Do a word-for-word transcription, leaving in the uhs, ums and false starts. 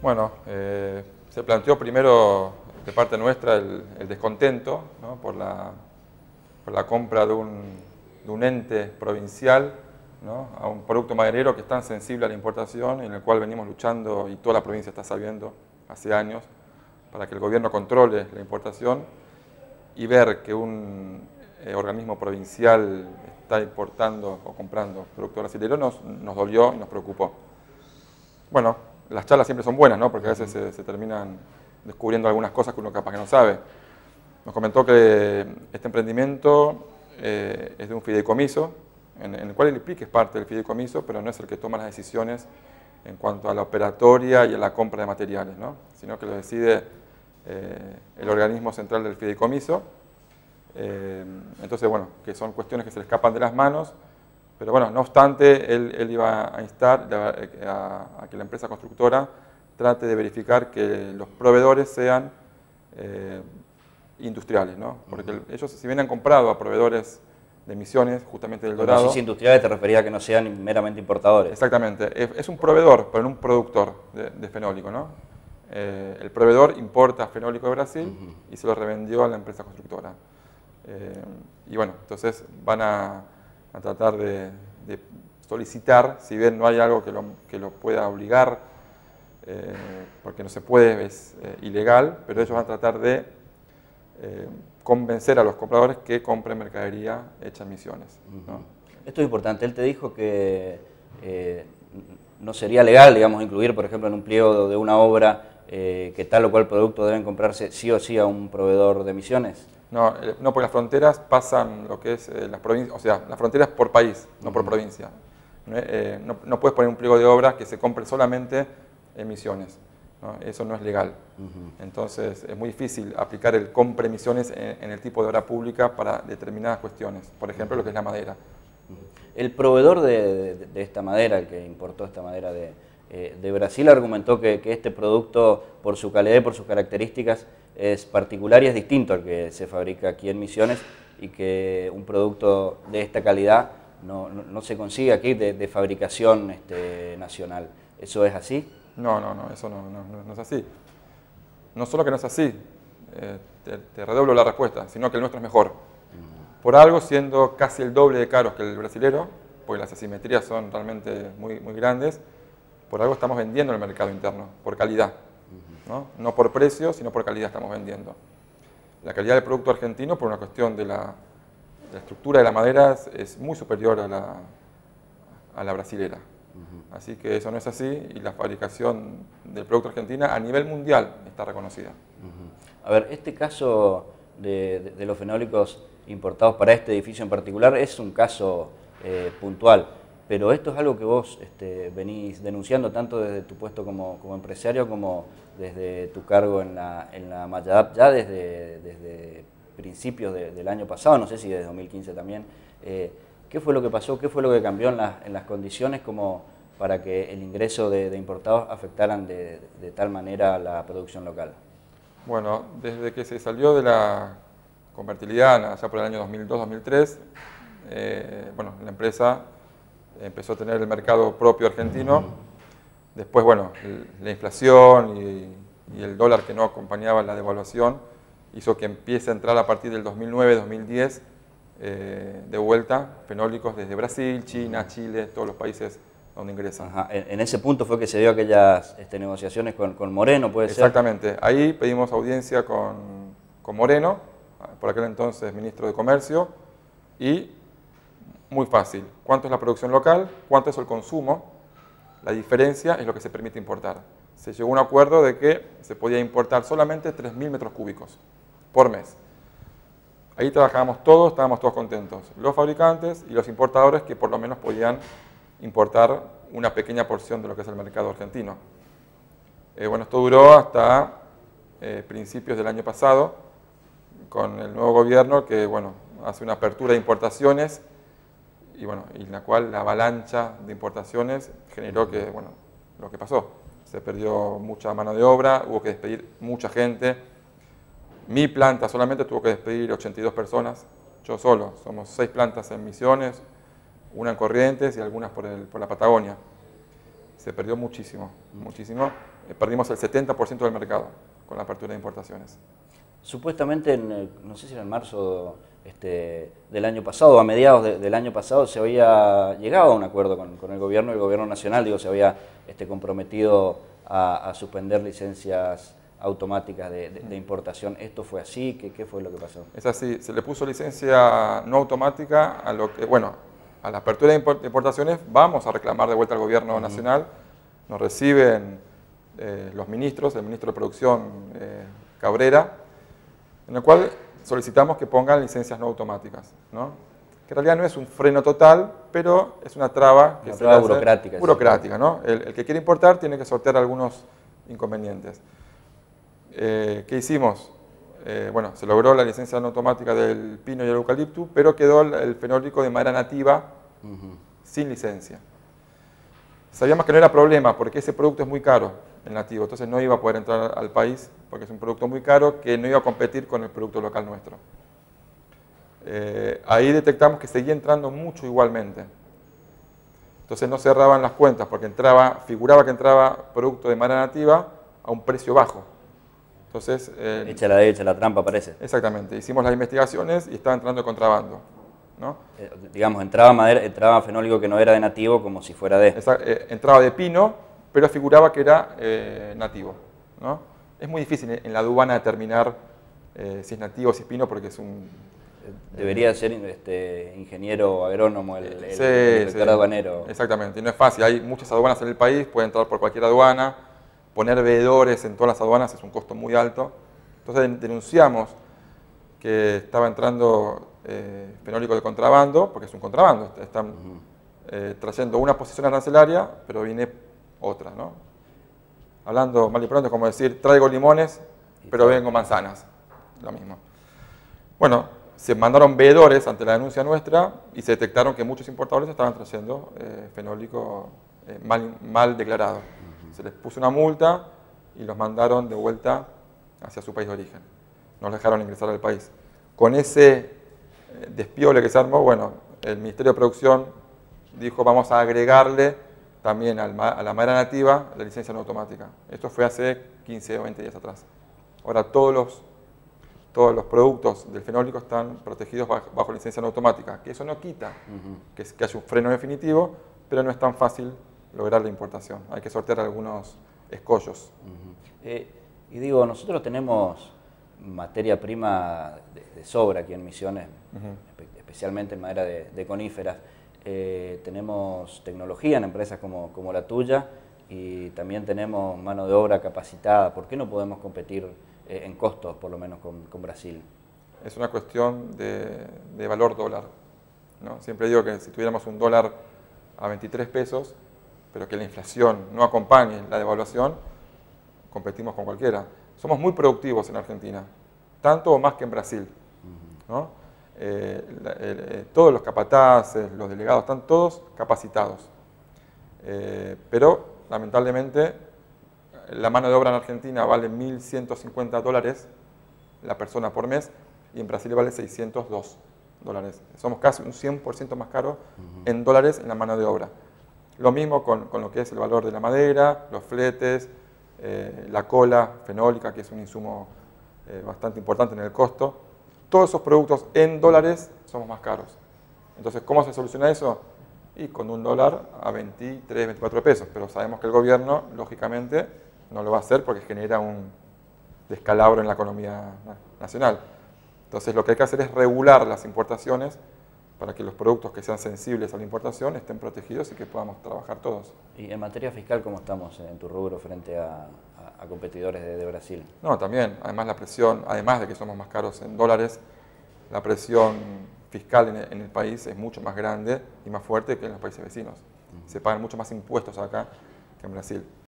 Bueno, eh, se planteó primero de parte nuestra el, el descontento, ¿no? por, la, por la compra de un, de un ente provincial, ¿no? a un producto maderero que es tan sensible a la importación, en el cual venimos luchando y toda la provincia está sabiendo hace años, para que el gobierno controle la importación y ver que un eh, organismo provincial está importando o comprando producto brasileño nos, nos dolió y nos preocupó. Bueno, las charlas siempre son buenas, ¿no? Porque a veces se, se terminan descubriendo algunas cosas que uno capaz que no sabe. Nos comentó que este emprendimiento eh, es de un fideicomiso, en, en el cual el I P R I C es parte del fideicomiso, pero no es el que toma las decisiones en cuanto a la operatoria y a la compra de materiales, ¿no? Sino que lo decide eh, el organismo central del fideicomiso. Eh, entonces, bueno, que son cuestiones que se le escapan de las manos. Pero bueno, no obstante, él, él iba a instar a, a que la empresa constructora trate de verificar que los proveedores sean eh, industriales, ¿no? Porque uh-huh. ellos, si bien han comprado a proveedores de Misiones, justamente del Dorado... Cuando decís industriales te refería a que no sean meramente importadores. Exactamente, es, es un proveedor, pero no un productor de, de fenólico, ¿no? Eh, el proveedor importa fenólico de Brasil uh-huh. y se lo revendió a la empresa constructora. Eh, y bueno, entonces van a... a tratar de, de solicitar, si bien no hay algo que lo, que lo pueda obligar, eh, porque no se puede, es eh, ilegal, pero ellos van a tratar de eh, convencer a los compradores que compren mercadería hecha en Misiones, ¿no? Esto es importante, él te dijo que eh, no sería legal, digamos, incluir, por ejemplo, en un pliego de una obra eh, que tal o cual producto deben comprarse sí o sí a un proveedor de Misiones. No, no, porque las fronteras pasan lo que es eh, las provincias, o sea, las fronteras por país, no uh-huh. por provincia. Eh, no, no puedes poner un pliego de obras que se compre solamente en Misiones, ¿no? Eso no es legal. Uh-huh. Entonces es muy difícil aplicar el compre Misiones en, en el tipo de obra pública para determinadas cuestiones, por ejemplo, uh-huh. lo que es la madera. Uh-huh. El proveedor de, de, de esta madera, el que importó esta madera de, eh, de Brasil, argumentó que, que este producto, por su calidad y por sus características, es particular y es distinto al que se fabrica aquí en Misiones y que un producto de esta calidad no, no, no se consigue aquí de, de fabricación este, nacional. ¿Eso es así? No, no, no, eso no, no, no es así. No solo que no es así, eh, te, te redoblo la respuesta, sino que el nuestro es mejor. Uh-huh. Por algo, siendo casi el doble de caros que el brasilero, porque las asimetrías son realmente muy, muy grandes, por algo estamos vendiendo en el mercado interno, por calidad. ¿No? no por precio, sino por calidad estamos vendiendo. La calidad del producto argentino, por una cuestión de la, de la estructura de la madera, es, es muy superior a la, a la brasilera. Uh-huh. Así que eso no es así y la fabricación del producto argentino a nivel mundial está reconocida. Uh-huh. A ver, este caso de, de, de los fenólicos importados para este edificio en particular es un caso eh, puntual. Pero esto es algo que vos este, venís denunciando tanto desde tu puesto como, como empresario como desde tu cargo en la, en la Mayadap, ya desde, desde principios de, del año pasado, no sé si desde dos mil quince también. Eh, ¿Qué fue lo que pasó? ¿Qué fue lo que cambió en, la, en las condiciones como para que el ingreso de, de importados afectaran de, de tal manera la producción local? Bueno, desde que se salió de la convertibilidad, allá por el año dos mil dos dos mil tres, eh, bueno, la empresa empezó a tener el mercado propio argentino. Después, bueno, la inflación y, y el dólar que no acompañaba la devaluación hizo que empiece a entrar a partir del dos mil nueve dos mil diez eh, de vuelta fenólicos desde Brasil, China, Chile, todos los países donde ingresan. Ajá. En, en ese punto fue que se dio aquellas este, negociaciones con, con Moreno, ¿puede ser? Exactamente. Ahí pedimos audiencia con, con Moreno, por aquel entonces ministro de Comercio, y muy fácil. ¿Cuánto es la producción local? ¿Cuánto es el consumo? La diferencia es lo que se permite importar. Se llegó a un acuerdo de que se podía importar solamente tres mil metros cúbicos por mes. Ahí trabajábamos todos, estábamos todos contentos. Los fabricantes y los importadores que por lo menos podían importar una pequeña porción de lo que es el mercado argentino. Eh, bueno, esto duró hasta eh, principios del año pasado, con el nuevo gobierno que, bueno, hace una apertura de importaciones y bueno, y la cual la avalancha de importaciones generó que, bueno, lo que pasó. Se perdió mucha mano de obra, hubo que despedir mucha gente. Mi planta solamente tuvo que despedir ochenta y dos personas, yo solo. Somos seis plantas en Misiones, una en Corrientes y algunas por, el, por la Patagonia. Se perdió muchísimo, muchísimo. perdimos el setenta por ciento del mercado con la apertura de importaciones. Supuestamente, en, no sé si era en marzo este, del año pasado, a mediados de, del año pasado, se había llegado a un acuerdo con, con el gobierno, el gobierno nacional, digo, se había este, comprometido a, a suspender licencias automáticas de, de, de importación. ¿Esto fue así? ¿Qué, ¿Qué fue lo que pasó? Es así, se le puso licencia no automática a lo que, bueno, a la apertura de importaciones vamos a reclamar de vuelta al gobierno uh-huh. nacional, nos reciben eh, los ministros, el ministro de Producción eh, Cabrera, en el cual solicitamos que pongan licencias no automáticas, ¿no? Que en realidad no es un freno total, pero es una traba, que una se traba hace burocrática. burocrática, ¿no? El, el que quiere importar tiene que sortear algunos inconvenientes. Eh, ¿Qué hicimos? Eh, bueno, se logró la licencia no automática del pino y el eucalipto, pero quedó el, el fenólico de madera nativa uh-huh. sin licencia. Sabíamos que no era problema porque ese producto es muy caro, el nativo, entonces no iba a poder entrar al país porque es un producto muy caro que no iba a competir con el producto local nuestro. Eh, ahí detectamos que seguía entrando mucho igualmente. Entonces no cerraban las cuentas porque entraba, figuraba que entraba producto de madera nativa a un precio bajo. Entonces, eh, echa la echa la trampa, parece. Exactamente, hicimos las investigaciones y estaba entrando de contrabando, ¿no? Eh, digamos, entraba madera, entraba fenólico que no era de nativo como si fuera de... Esa, eh, entraba de pino, pero figuraba que era eh, nativo, ¿no? Es muy difícil en la aduana determinar eh, si es nativo o si es pino porque es un... Debería eh, ser este, ingeniero agrónomo el, el, sí, el inspector sí, aduanero. Exactamente, y no es fácil, hay muchas aduanas en el país, puede entrar por cualquier aduana. Poner veedores en todas las aduanas es un costo muy alto. Entonces denunciamos que estaba entrando eh, fenólico de contrabando, porque es un contrabando. Están uh-huh. eh, trayendo una posición arancelaria, pero viene otra, ¿no? Hablando mal y pronto es como decir, traigo limones, pero vengo manzanas. Lo mismo. Bueno, se mandaron veedores ante la denuncia nuestra y se detectaron que muchos importadores estaban trayendo eh, fenólico eh, mal, mal declarado. Se les puso una multa y los mandaron de vuelta hacia su país de origen. No los dejaron ingresar al país. Con ese despiole que se armó, bueno, el Ministerio de Producción dijo vamos a agregarle también al, a la madera nativa la licencia no automática. Esto fue hace quince o veinte días atrás. Ahora todos los, todos los productos del fenólico están protegidos bajo, bajo licencia no automática, que eso no quita uh-huh. que, que haya un freno definitivo, pero no es tan fácil lograr la importación. Hay que sortear algunos escollos. Uh-huh. eh, y digo, nosotros tenemos materia prima de, de sobra aquí en Misiones, uh-huh. espe- especialmente en madera de, de coníferas. Eh, tenemos tecnología en empresas como, como la tuya y también tenemos mano de obra capacitada. ¿Por qué no podemos competir eh, en costos, por lo menos, con, con Brasil? Es una cuestión de, de valor dólar, ¿no? Siempre digo que si tuviéramos un dólar a veintitrés pesos, pero que la inflación no acompañe la devaluación, competimos con cualquiera. Somos muy productivos en Argentina, tanto o más que en Brasil, ¿no? Eh, la, eh, todos los capataces, los delegados, están todos capacitados. Eh, pero, lamentablemente, la mano de obra en Argentina vale mil ciento cincuenta dólares la persona por mes y en Brasil vale seiscientos dos dólares. Somos casi un cien por ciento más caros uh-huh. en dólares en la mano de obra. Lo mismo con, con lo que es el valor de la madera, los fletes, eh, la cola fenólica, que es un insumo eh, bastante importante en el costo. Todos esos productos en dólares somos más caros. Entonces, ¿cómo se soluciona eso? Y con un dólar a veintitrés, veinticuatro pesos. Pero sabemos que el gobierno, lógicamente, no lo va a hacer porque genera un descalabro en la economía nacional. Entonces, lo que hay que hacer es regular las importaciones para que los productos que sean sensibles a la importación estén protegidos y que podamos trabajar todos. ¿Y en materia fiscal cómo estamos en tu rubro frente a, a, a competidores de, de Brasil? No, también, además la presión, además de que somos más caros en dólares, la presión fiscal en el, en el país es mucho más grande y más fuerte que en los países vecinos. Uh-huh. Se pagan mucho más impuestos acá que en Brasil.